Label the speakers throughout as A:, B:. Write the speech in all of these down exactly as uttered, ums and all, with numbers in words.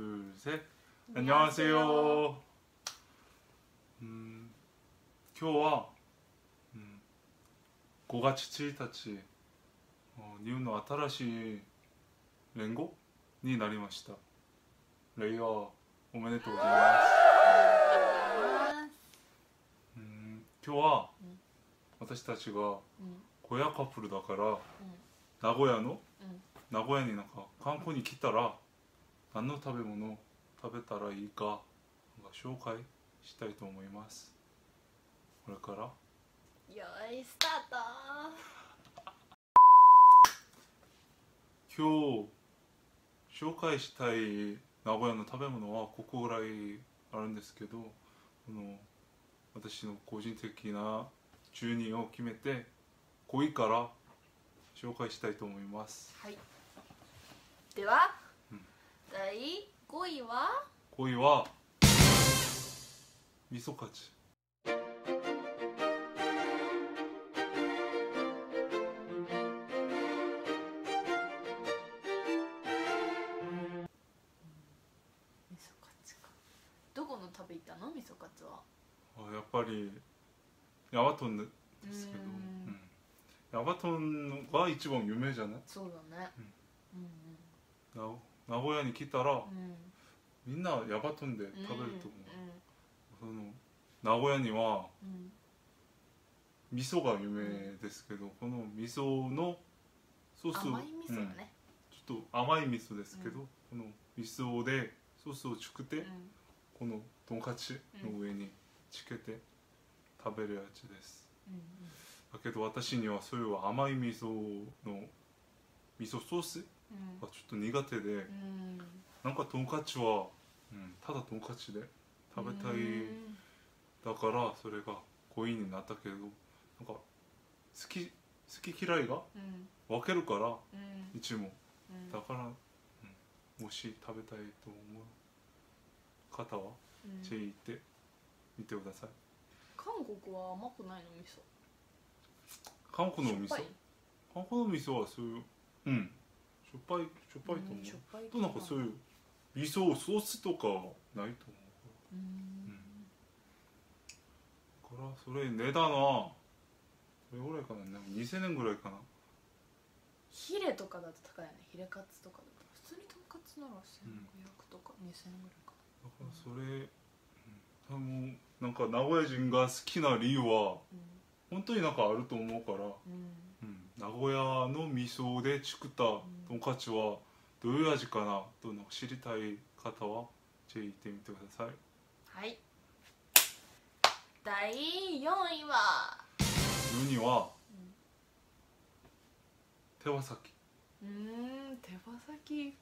A: 둘, 셋. 안녕하세요. 음, 今日は、うん、ごがつついたち、日本の新しい連合になりました。令和おめでとうございます。うん、今日は、うん、私たちが小屋カップルだから、うん、名古屋の、うん、名古屋になんか観光に来たら何の食べ物食べたらいいか紹介したいと思います。これから
B: よいスタート。
A: 今日紹介したい名古屋の食べ物はここぐらいあるんですけど、この私の個人的な順位を決めてごいから紹介したいと思います。
B: はい、では、うん、だいごいは
A: ごいは味噌カツ。
B: どこの食べ行ったの？味噌カツは。
A: あ、やっぱりヤバトンですけど、うん、ヤバトンが一番有名じゃない？
B: そうだね、
A: うんうん、名古屋に来たら、うん、みんなヤバトンで食べると思う、うんうん、その名古屋には、うん、味噌が有名ですけど、うん、この味噌のソース、
B: 甘い味噌だね、
A: うん、ちょっと甘い味噌ですけど、うん、この味噌でソースを作って、うん、このとんかつの上につけて食べるやつです、うんうん、だけど私にはそういう甘い味噌の味噌ソースがちょっと苦手で、うん、なんかとんかつは、うん、ただとんかつで食べたい、うん、だからそれがごいになったけど、なんか好き、好き嫌いが分けるから、うん、いつも、うん、だから、うん、もし食べたいと思う方は、うん、ぜひ行ってみてください。
B: 韓国は甘くないの味噌？
A: 韓国の味噌、韓国の味噌はそういう、うん、しょっぱい、しょっぱいと思う、うん、しょっぱいとなんかそういう味噌ソースとかないと思う。うん、うん、だからそれ値段はどれぐらいかな、にせんえんぐらいかな。
B: ヒレとかだと高いよね。ヒレカツとかだと普通にとんかつならせんごひゃくとかにせんえんぐらいかな。
A: だからそれ、うん、なんか名古屋人が好きな理由は、うん、本当になんかあると思うから、うんうん、名古屋の味噌で作ったとんかつはどういう味かなとなんか知りたい方はぜひ行ってみてください。
B: はい、だいよんいは
A: よんいは、うん、手羽先。
B: うーん、手羽先、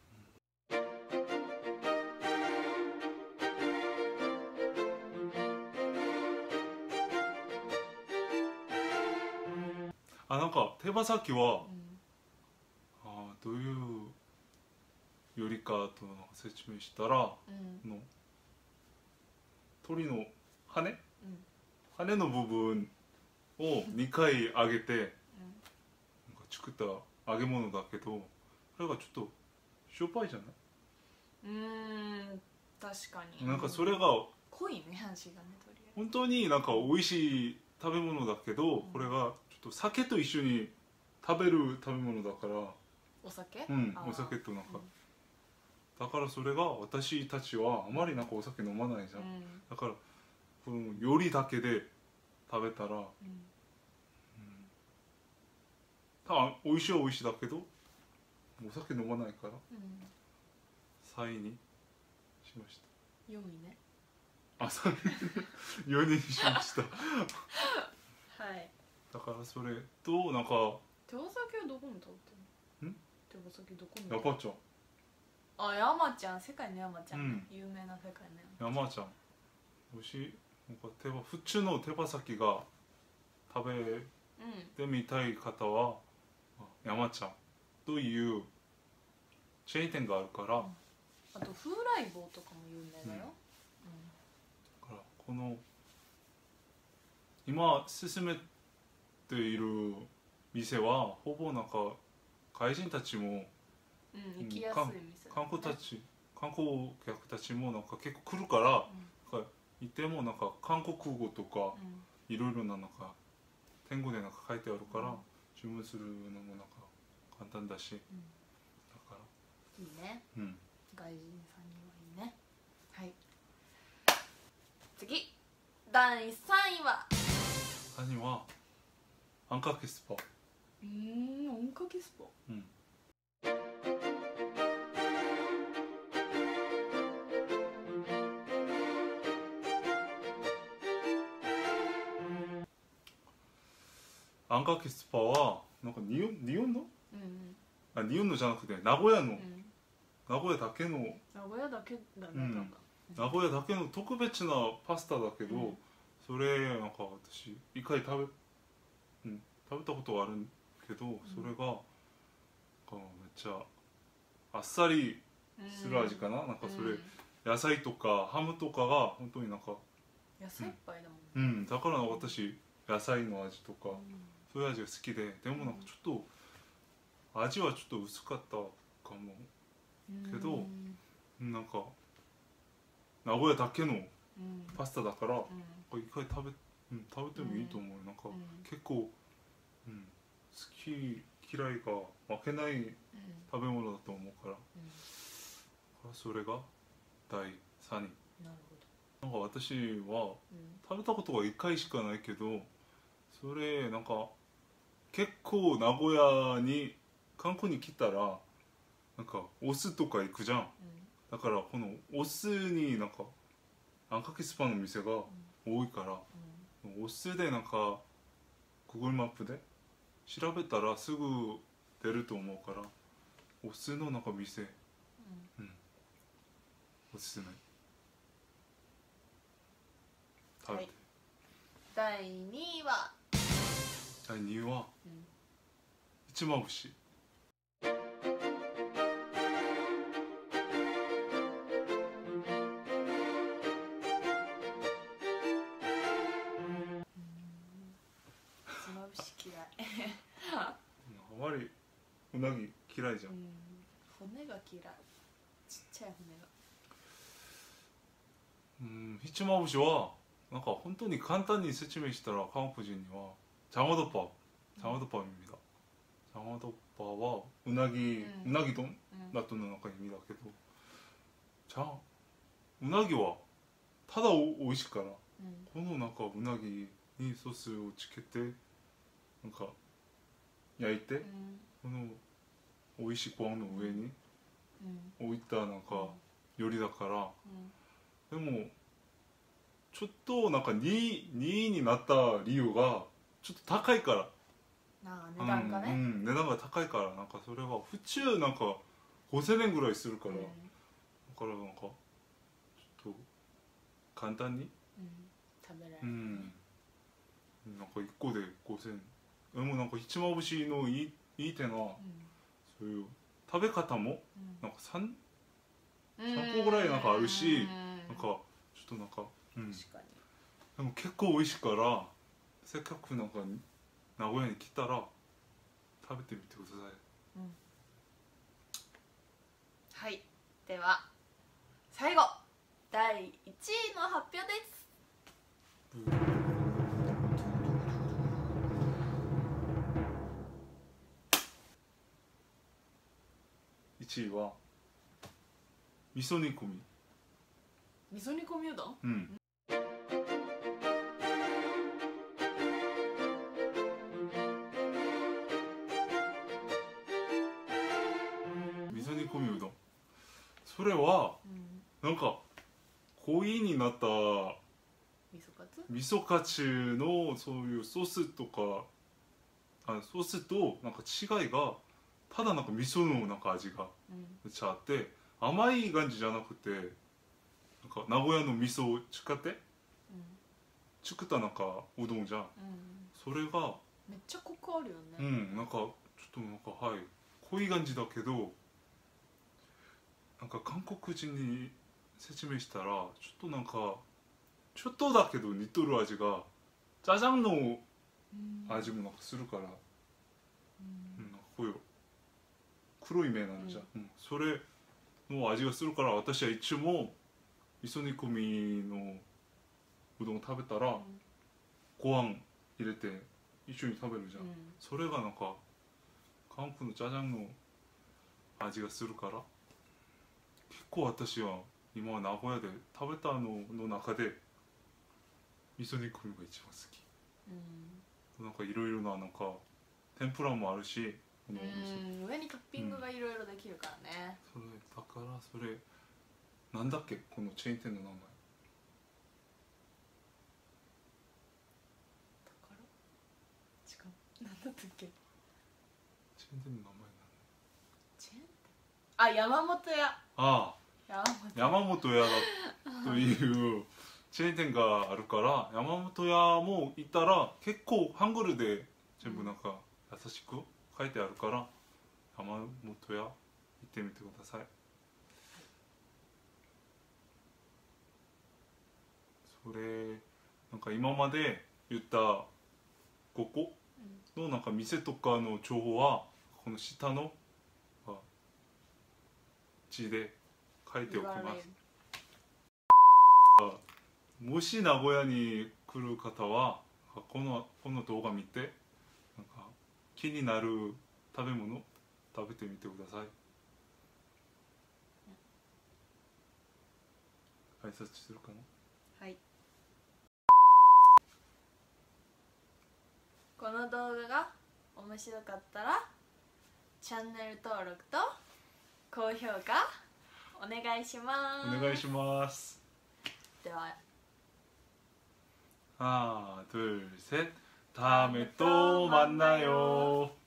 A: あ、なんか手羽先は、うん、あ、どういうよりかと説明したら、うん、の鳥の羽、うん、羽の部分をにかい揚げて、うん、なんか作った揚げ物だけど、それがちょっとしょっぱいじゃない？
B: うーん、確かに。
A: なんかそれが
B: 濃いね、味がね、とりあえず
A: 本当になんか美味しい食べ物だけど、うん、これがちょっと酒と一緒に食べる食べ物だから。
B: お酒？
A: うん、お酒となんか、うん、だからそれが私たちはあまりなんかお酒飲まないじゃん、うん、だからこの料理だけで食べたら、うんうん、ただ美味しいは美味しいだけどお酒飲まないから、うん、さんいにしました。
B: よんいね。
A: あ、さんいよにんにしました
B: はい、
A: だからそれとなんか
B: 手羽先はどこに食べてるの？ん？手羽先どこに？
A: ヤパちゃん。
B: あ、山ちゃん、世界の山ちゃん、うん、有名な世界の
A: 山ちゃん。美味しい。なんか手羽、普通の手羽先が食べてみたい方は、うん、山ちゃんというチェーン店があるから、うん、
B: あと風来坊とかも有名だよ、うん
A: うん、だからこの今勧めている店はほぼなんか外人たちも、
B: うん、行きやすい店だね、
A: 観光たち観光客たちもなんか結構来るから、なんかいてもなんか韓国語とかいろいろななんか天語でなんか書いてあるから、注文するのもなんか簡単だし、だから
B: いいね、
A: うん、
B: 外人さんにはいいね。はい、次だいさんいは
A: 他にはあんかけスパ。
B: うーん、あんかけスパ。
A: うん。あんかけスパはなんか日本日本の、
B: うんうん、
A: あ日本のじゃなくて名古屋の、
B: うん、
A: 名古屋だけの、
B: 名古屋だけだね、
A: うん、
B: なんか
A: 名古屋だけの特別なパスタだけど、
B: うん、
A: それなんか私一回食べ、うん、食べたことはあるけど、それがなんかめっちゃあっさりする味かな、うん、なんかそれ、うん、野菜とかハムとかが本当になんか
B: 野菜いっぱいだもん
A: ね、うん、だから私野菜の味とか、うん、そういう味が好きで、でもなんかちょっと味はちょっと薄かったかもけど、うん、なんか名古屋だけのパスタだから、うん、一回食べ、うん、食べてもいいと思う、うん、なんか、うん、結構、うん、好き嫌いが負けない食べ物だと思うから、うん、それがだいさんい。なるほど。なんか私は食べたことがいっかいしかないけど、それなんか結構名古屋に観光に来たらなんかお酢とか行くじゃん、うん、だからこのお酢になんかあんかけスパの店が多いから、うん、お酢でなんか Google マップで調べたらすぐ出ると思うから、お酢のなんか店、うんうん、おすすめ食べて、はい、
B: だいにいは
A: だいにいは、うん、ひつまぶし。あまりうなぎ嫌いじゃん、うん、
B: 骨が嫌い、ちっちゃい骨が。
A: うん、ひつまぶしはなんか本当に簡単に説明したら韓国人にはジャマドパジャマドパ입니다。ジャマドパはうなぎ、うん、うなぎ丼だとのなんか意味だけど、じゃあうなぎはただお美味しいから、うん、このなんかうなぎにソースをつけてなんか焼いて、うん、この美味しいご飯の上に置いたなんか料理だから、うん、でもちょっとなんかにいになった理由がちょっと高いから、
B: あ値段がね、
A: うんうん、値段が高いからなんかそれは普通なんかごせんえんぐらいするから、うん、だからなんかちょっと簡単に、うん、
B: 食べられる、
A: うん、なんかいっこでごせんえん。でもなんかひつまぶしのいい、いい点は、うん、そういう食べ方もなんか 3, 3個ぐらいなんかあるし、なんかちょっとなんか、うん、確かにでも結構美味しいから、せっかくなんか名古屋に来たら食べてみてください、うん、
B: はい、では最後だいいちいの発表です、うん
A: いちいは味噌煮込み。
B: 味噌煮込みうどん、
A: うん、味噌煮込みうどん、それは、うん、なんか濃いになった
B: 味噌カツ
A: 味噌カツのそういうソースとか、あソースとなんか違いがただなんか味噌のなんか味がめっちゃあって、うん、甘い感じじゃなくてなんか名古屋の味噌を使って、うん、作ったなんかうどんじゃん、うん、それが
B: めっちゃコクあるよね。
A: うんなんかちょっとなんかはい濃い感じだけど、なんか韓国人に説明したらちょっとなんかちょっとだけど似とる味がジャジャンの味もなんかするから、うん、うん、なんかこういう黒い目なんじゃん、うんうん、それの味がするから、私はいつも味噌煮込みのうどんを食べたら、ご飯入れて一緒に食べるじゃん、
B: うん、
A: それがなんか韓国のジャジャンの味がするから、結構私は今名古屋で食べたのの中で味噌煮込みが一番好き、うん、なんかいろいろな、なんか天ぷらもあるし、
B: うん、上にトッピングがいろいろできるからね、
A: うん、それだからそれなんだっけ、このチェーン店の名前、
B: 違う、なんだったっけ、
A: チェーン店の名前
B: チェーン店、あ、山本屋、
A: ああ、
B: 山本
A: 山本屋だというチェーン店があるから、山本屋も行ったら結構ハングルで全部なんか優しく書いてあるから、山本屋行ってみてください。それなんか今まで言ったごこのなんか店とかの情報はこの下の字で書いておきます。もし名古屋に来る方はこのこの動画見て、なんか気になる食べ物食べてみてください。挨拶するかな。
B: はい。この動画が面白かったらチャンネル登録と高評価お願いします。
A: お願いします。
B: では、
A: 하나 둘 셋 다음에 또 만나요.